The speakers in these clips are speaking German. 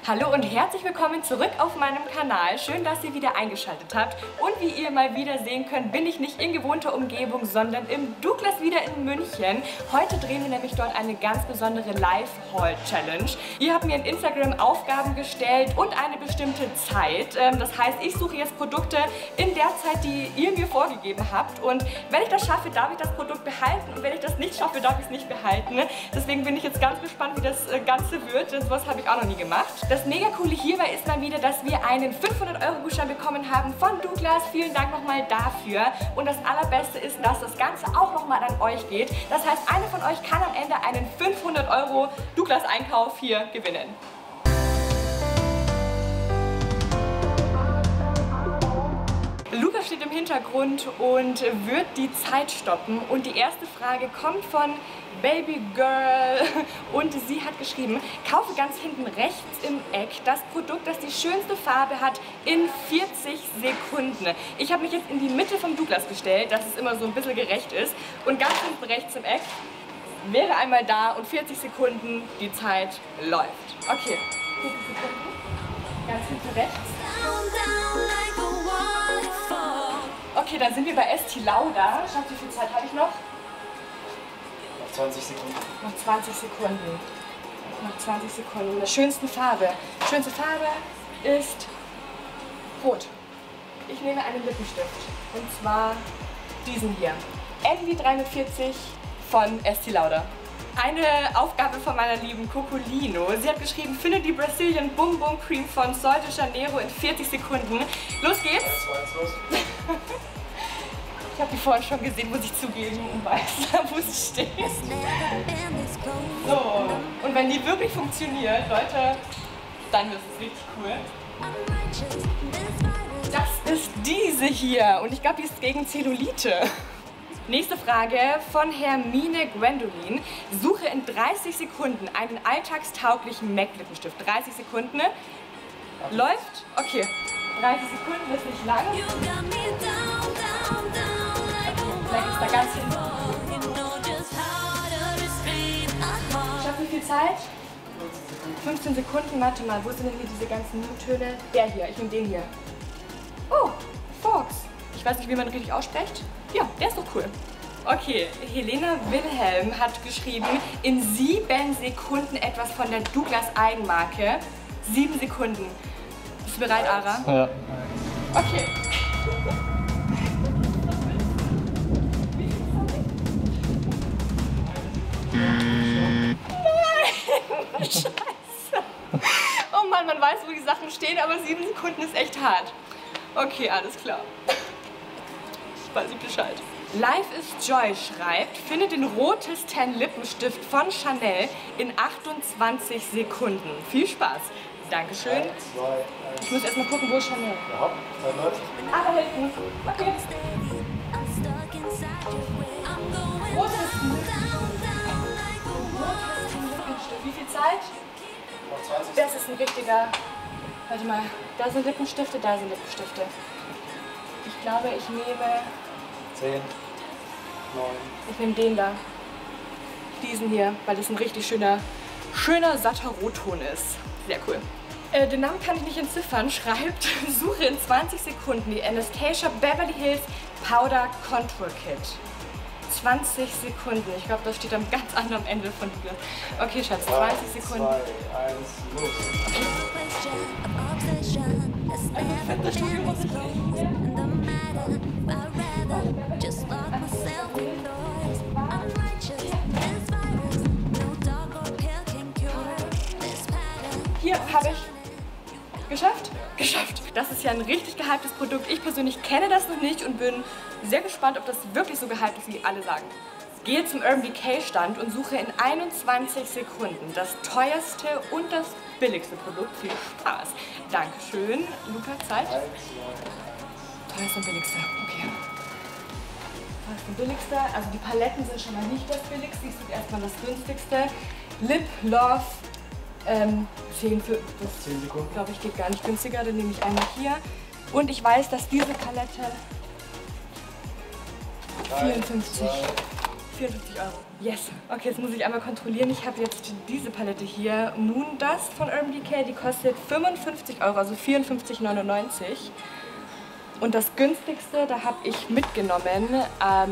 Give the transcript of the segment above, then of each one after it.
Hallo und herzlich willkommen zurück auf meinem Kanal. Schön, dass ihr wieder eingeschaltet habt. Und wie ihr mal wieder sehen könnt, bin ich nicht in gewohnter Umgebung, sondern im Douglas wieder in München. Heute drehen wir nämlich dort eine ganz besondere Live-Haul-Challenge. Ihr habt mir in Instagram Aufgaben gestellt und eine bestimmte Zeit. Das heißt, ich suche jetzt Produkte in der Zeit, die ihr mir vorgegeben habt. Und wenn ich das schaffe, darf ich das Produkt behalten. Und wenn ich das nicht schaffe, darf ich es nicht behalten. Deswegen bin ich jetzt ganz gespannt, wie das Ganze wird. So was habe ich auch noch nie gemacht. Das mega coole hierbei ist mal wieder, dass wir einen 500-Euro-Gutschein bekommen haben von Douglas. Vielen Dank nochmal dafür. Und das Allerbeste ist, dass das Ganze auch nochmal an euch geht. Das heißt, einer von euch kann am Ende einen 500-Euro Douglas-Einkauf hier gewinnen. Lukas steht im Hintergrund und wird die Zeit stoppen. Und die erste Frage kommt von Baby Girl und sie hat geschrieben: Kaufe ganz hinten rechts im Eck das Produkt, das die schönste Farbe hat, in 40 Sekunden. Ich habe mich jetzt in die Mitte vom Douglas gestellt, dass es immer so ein bisschen gerecht ist. Und ganz hinten rechts im Eck wäre einmal da und 40 Sekunden, die Zeit läuft. Okay, 40 Sekunden, ganz hinten rechts. Okay, dann sind wir bei Estee Lauder. Schaut, wie viel Zeit habe ich noch? Noch 20 Sekunden. Noch 20 Sekunden. Noch 20 Sekunden. Der schönsten Farbe. Die schönste Farbe ist rot. Ich nehme einen Lippenstift. Und zwar diesen hier. Envy 340 von Estee Lauder. Eine Aufgabe von meiner lieben Cocolino. Sie hat geschrieben: Finde die Brazilian Bum Bum Cream von Sol de Janeiro in 40 Sekunden. Los geht's! Los. Ich habe die vorhin schon gesehen, muss ich zugeben, und weiß, wo sie steht. So, und wenn die wirklich funktioniert, Leute, dann ist es richtig cool. Das ist diese hier und ich glaube, die ist gegen Zellulite. Nächste Frage von Hermine Gwendolyn. Suche in 30 Sekunden einen alltagstauglichen MAC-Lippenstift. 30 Sekunden. Läuft? Okay. 30 Sekunden ist nicht lang. Vielleicht ist da ganz hinten. Ich habe wie viel Zeit? 15 Sekunden. Warte mal, wo sind denn hier diese ganzen Nude-Töne? Der hier, ich nehme den hier. Oh, Fox. Ich weiß nicht, wie man richtig ausspricht. Ja, der ist doch cool. Okay, Helena Wilhelm hat geschrieben: In 7 Sekunden etwas von der Douglas Eigenmarke. 7 Sekunden. Bist du bereit, Ara? Ja. Okay. Nein! Scheiße. Oh Mann, man weiß, wo die Sachen stehen, aber 7 Sekunden ist echt hart. Okay, alles klar. Weiß ich Bescheid. Life is Joy schreibt: Finde den rotes Tan Lippenstift von Chanel in 28 Sekunden. Viel Spaß. Dankeschön. 3, 2, 1. Ich muss erstmal gucken, wo ist Chanel? Ja, da läuft. Ah, da hinten. Okay. Rotes Lippenstift. Wie viel Zeit? Noch 20. Das ist ein richtiger... Warte mal, da sind Lippenstifte, da sind Lippenstifte. Ich glaube, ich nehme... 10, 9. Ich nehme den da. Diesen hier, weil das ein richtig schöner satter Rotton ist. Sehr cool. Den Namen kann ich nicht entziffern. Schreibt: Suche in 20 Sekunden die Anastasia Beverly Hills Powder Contour Kit. 20 Sekunden. Ich glaube, das steht am ganz anderen Ende von dir. Okay, Schatz, 20 Sekunden. 2, 1, los. Hier habe ich geschafft. Geschafft. Das ist ja ein richtig gehyptes Produkt. Ich persönlich kenne das noch nicht und bin sehr gespannt, ob das wirklich so gehypt ist, wie alle sagen. Gehe zum Urban Decay Stand und suche in 21 Sekunden das teuerste und das billigste Produkt. Viel Spaß. Dankeschön. Luca, Zeit. 3, 2, 1. Teuerste und billigste. Okay. Teuerste und billigste. Also die Paletten sind schon mal nicht das billigste. Ich suche erstmal das günstigste. Lip Love 10 für... Das 10 Sekunden. glaube ich geht gar nicht günstiger. Dann nehme ich einmal hier. Und ich weiß, dass diese Palette 54. 54 €. Yes. Okay, jetzt muss ich einmal kontrollieren. Ich habe jetzt diese Palette hier, Moon Dust von Urban Decay. Die kostet 55 €, also 54,99 €. Und das günstigste, da habe ich mitgenommen,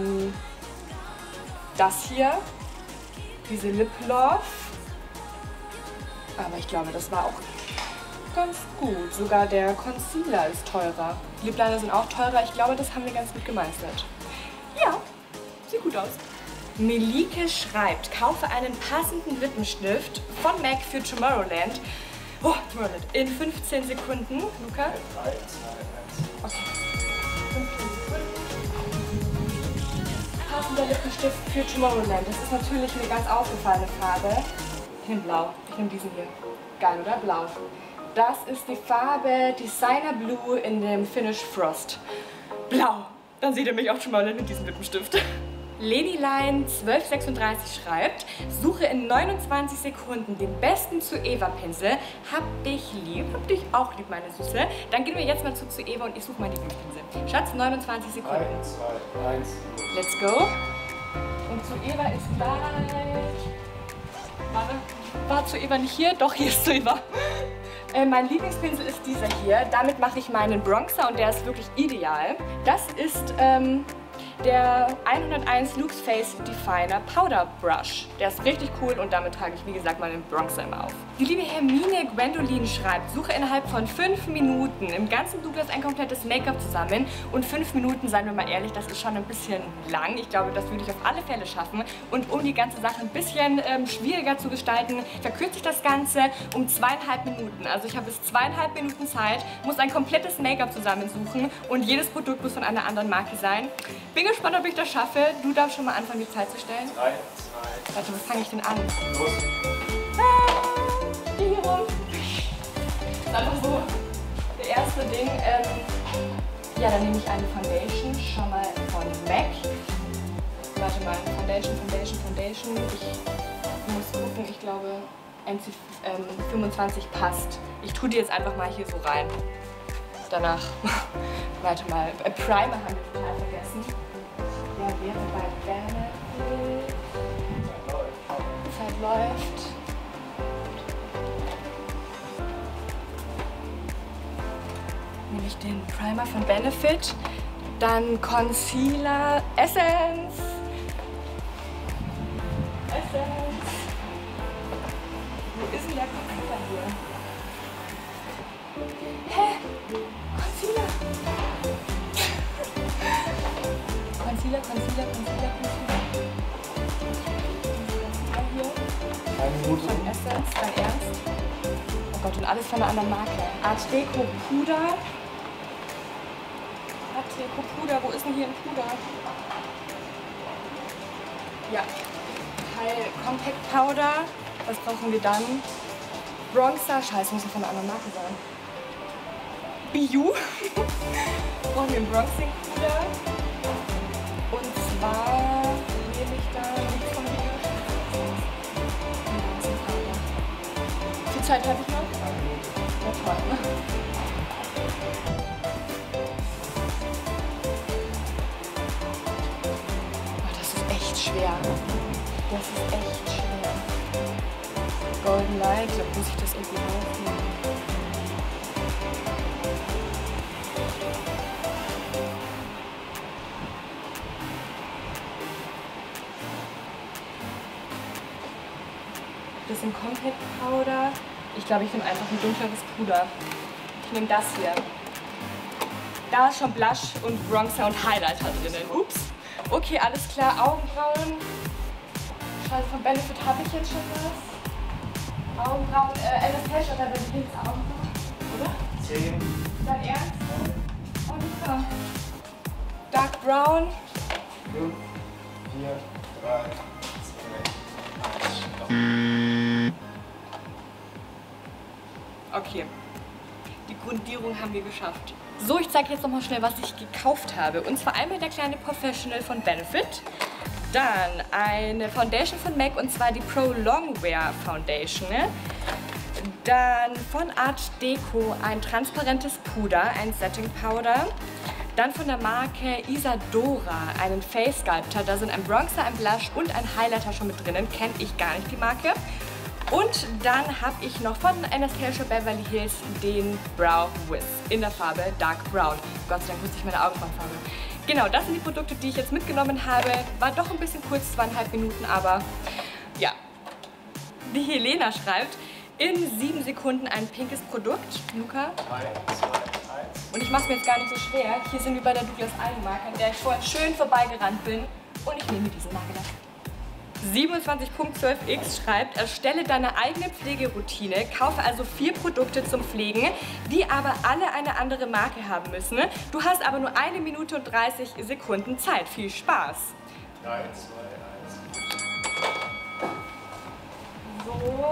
das hier, diese Lip Love. Aber ich glaube, das war auch ganz gut. Sogar der Concealer ist teurer. Die Lip Liner sind auch teurer. Ich glaube, das haben wir ganz gut gemeistert. Ja, sieht gut aus. Melike schreibt, kaufe einen passenden Lippenstift von MAC für Tomorrowland. Oh, Tomorrowland. In 15 Sekunden. Luca? 3, 2, 1. Okay. 15 Sekunden. Passender Lippenstift für Tomorrowland. Das ist natürlich eine ganz aufgefallene Farbe. Ich nehme blau. Ich nehme diesen hier. Geil, oder? Blau. Das ist die Farbe Designer Blue in dem Finish Frost. Blau. Dann seht ihr mich auch schon mal mit diesem Lippenstift. Ladyline 1236 schreibt, suche in 29 Sekunden den besten zu Eva Pinsel. Hab dich lieb. Hab dich auch lieb, meine Süße. Dann gehen wir jetzt mal zu Eva und ich suche mal die Lieblingspinsel. Schatz, 29 Sekunden. 3, 2, 1. Let's go. Und zu Eva ist gleich... Warte, war zu Eva nicht hier? Doch, hier ist zu Eva. Mein Lieblingspinsel ist dieser hier. Damit mache ich meinen Bronzer und der ist wirklich ideal. Das ist der 101 Luxe Face Definer Powder Brush. Der ist richtig cool und damit trage ich, wie gesagt, meinen Bronzer immer auf. Die liebe Hermine Gwendolin schreibt, suche innerhalb von 5 Minuten im ganzen Douglas ein komplettes Make-up zusammen. Und 5 Minuten, seien wir mal ehrlich, das ist schon ein bisschen lang. Ich glaube, das würde ich auf alle Fälle schaffen. Und um die ganze Sache ein bisschen schwieriger zu gestalten, verkürze ich das Ganze um 2,5 Minuten. Also ich habe bis 2,5 Minuten Zeit, muss ein komplettes Make-up zusammensuchen und jedes Produkt muss von einer anderen Marke sein. Bin gespannt, ob ich das schaffe. Du darfst schon mal anfangen, die Zeit zu stellen. 3, 2. Warte, was fange ich denn an? Los. Hier rum. Das ist einfach so das erste Ding. Ja, dann nehme ich eine Foundation, schon mal von MAC. Warte mal, Foundation. Ich muss gucken, ich glaube, NC25 passt. Ich tue die jetzt einfach mal hier so rein. Danach, warte mal, Primer haben wir total vergessen. Der wäre bei Benefit. Zeit läuft. Nehme ich den Primer von Benefit. Dann Concealer, Essence. Wo ist denn der Concealer hier? Hä? Concealer. Concealer. Hier. 1 Minute. Von Essence, dein Ernst? Oh Gott, und alles von einer anderen Marke. Art Deco Puder. Wo ist denn hier ein Puder? Ja. Teil Compact Powder. Was brauchen wir dann? Bronzer. Scheiße, muss ja von einer anderen Marke sein. Biu. Brauchen wir einen Bronzing Puder. Und zwar nehme ich da nichts von Biu. Wie viel Zeit habe ich noch? 1 Minute. Ja, toll, ne? Oh, das ist echt schwer. Golden Light, da muss ich das irgendwie aufnehmen. Bisschen Compact Powder. Ich glaube, ich nehme einfach ein dunkleres Puder. Ich nehme das hier. Da ist schon Blush und Bronzer und Highlighter drinnen. Ups. Okay, alles klar. Augenbrauen. Scheiße, von Benefit habe ich jetzt schon was. Augenbrauen. Anastasia hat aber links Augenbrauen. Oder? 10. Dein Ernst? Oh, super. Dark Brown. 5, 4, 3, 2, 1. Okay. Die Grundierung haben wir geschafft. So, ich zeige jetzt noch mal schnell, was ich gekauft habe. Und zwar einmal der kleine Professional von Benefit. Dann eine Foundation von MAC und zwar die Pro Longwear Foundation. Dann von Art Deco ein transparentes Puder, ein Setting Powder. Dann von der Marke Isadora einen Face Sculptor. Da sind ein Bronzer, ein Blush und ein Highlighter schon mit drinnen. Kenne ich gar nicht die Marke. Und dann habe ich noch von Anastasia Beverly Hills den Brow Wiz in der Farbe Dark Brown. Gott sei Dank wusste ich meine Augenbrauenfarbe. Genau, das sind die Produkte, die ich jetzt mitgenommen habe. War doch ein bisschen kurz, 2,5 Minuten, aber ja. Die Helena schreibt, in 7 Sekunden ein pinkes Produkt. Luca? 3, 2, 1. Und ich mache es mir jetzt gar nicht so schwer. Hier sind wir bei der Douglas Eigenmarke, an der ich vorhin schön vorbeigerannt bin. Und ich nehme diese Marke da. 27.12x schreibt, erstelle deine eigene Pflegeroutine, kaufe also 4 Produkte zum Pflegen, die aber alle eine andere Marke haben müssen. Du hast aber nur 1 Minute und 30 Sekunden Zeit. Viel Spaß! 3, 2, 1. So.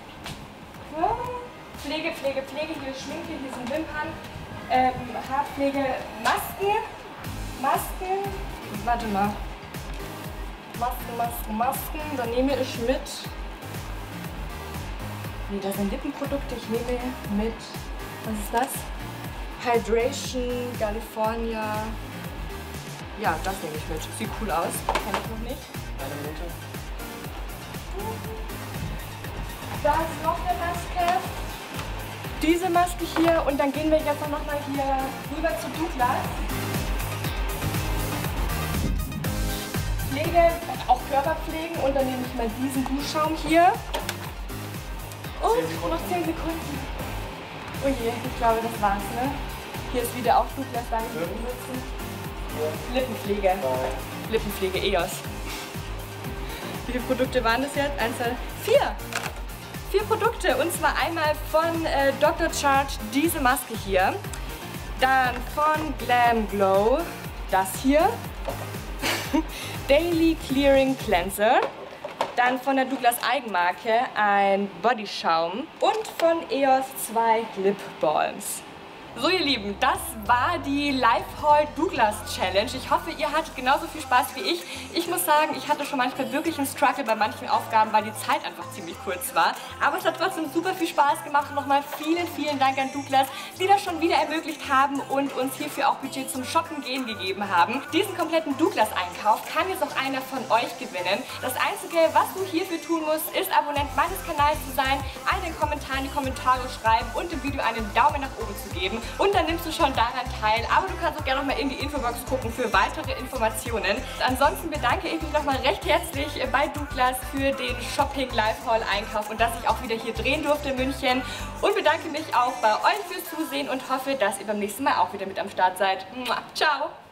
Pflege, Pflege, Pflege. Hier ist Schminke, hier sind Wimpern. Haarpflege, Masken. Warte mal. Masken. Dann nehme ich mit. Nee, das sind Lippenprodukte. Ich nehme mit. Was ist das? Hydration, California. Ja, das nehme ich mit. Sieht cool aus. Kenn ich noch nicht. 1 Minute. Da ist noch eine Maske. Diese Maske hier. Und dann gehen wir jetzt noch mal hier rüber zu Douglas. Pflege, auch Körperpflegen, und dann nehme ich mal diesen Duschschaum hier. Und noch 10 Sekunden. Oh je, ich glaube, das war's, ne? Hier ist wieder auch Douglas, da nicht sitzen. Lippenpflege. Lippenpflege EOS. Wie viele Produkte waren das jetzt? 1, 2, 4. 4 Produkte, und zwar einmal von Dr. Charge diese Maske hier. Dann von Glam Glow das hier. Daily Clearing Cleanser, dann von der Douglas Eigenmarke ein Bodyschaum und von EOS 2 Lip Balms. So ihr Lieben, das war die Live-Haul Douglas Challenge. Ich hoffe, ihr hattet genauso viel Spaß wie ich. Ich muss sagen, ich hatte schon manchmal wirklich einen Struggle bei manchen Aufgaben, weil die Zeit einfach ziemlich kurz war. Aber es hat trotzdem super viel Spaß gemacht. Und nochmal vielen, vielen Dank an Douglas, die das schon wieder ermöglicht haben und uns hierfür auch Budget zum Shoppen gehen gegeben haben. Diesen kompletten Douglas-Einkauf kann jetzt auch einer von euch gewinnen. Das Einzige, was du hierfür tun musst, ist Abonnent meines Kanals zu sein, einen Kommentar in die Kommentare schreiben und dem Video einen Daumen nach oben zu geben. Und dann nimmst du schon daran teil. Aber du kannst auch gerne noch mal in die Infobox gucken für weitere Informationen. Ansonsten bedanke ich mich noch mal recht herzlich bei Douglas für den Shopping Live Haul Einkauf und dass ich auch wieder hier drehen durfte in München. Und bedanke mich auch bei euch fürs Zusehen und hoffe, dass ihr beim nächsten Mal auch wieder mit am Start seid. Ciao!